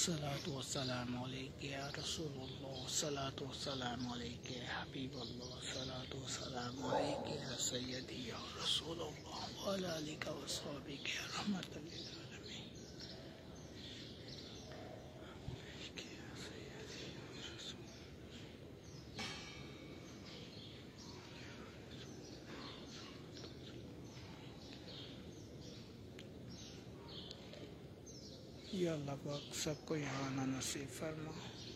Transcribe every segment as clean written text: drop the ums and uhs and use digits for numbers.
सलातु वस्सलामु अलैका या रसूलुल्लाह, सलातु वस्सलामु अलैका या हबीबल्लाह, सलातु वस्सलामु अलैका या सय्यदी या रसूलल्लाह व अला आलिका व अस्हाबिका या रहमतल लिल आलमीन। या अल्लाह पाक सबको यहाँ आना नसीब फरमा।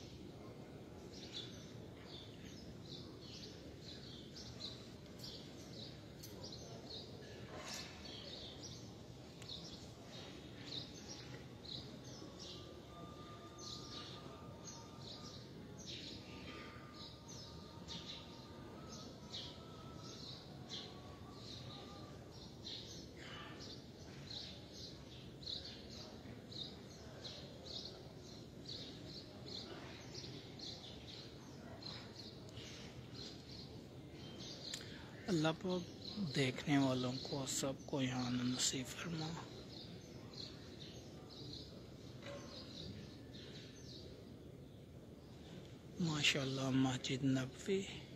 अल्लाह पाक देखने वालों को सबको यहाँ आना नसीब फरमा। माशाअल्लाह मस्जिद नबवी